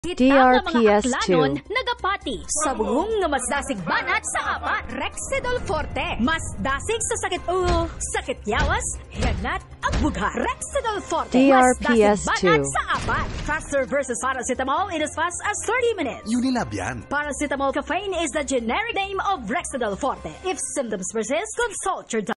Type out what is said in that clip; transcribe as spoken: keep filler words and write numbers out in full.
D R P S two. Nagapati sa buong nga mas dasig banat sa apat. Rexidol Forte. Mas dasig sa sakit ulo, sakit yawas, hiyagnat, at bugha. Rexidol Forte. D R P S Mas dasig two. banat sa apat. Faster versus paracetamol in as fast as thirty minutes. Unilab yan. Paracetamol caffeine is the generic name of Rexidol Forte. If symptoms persist, consult your doctor.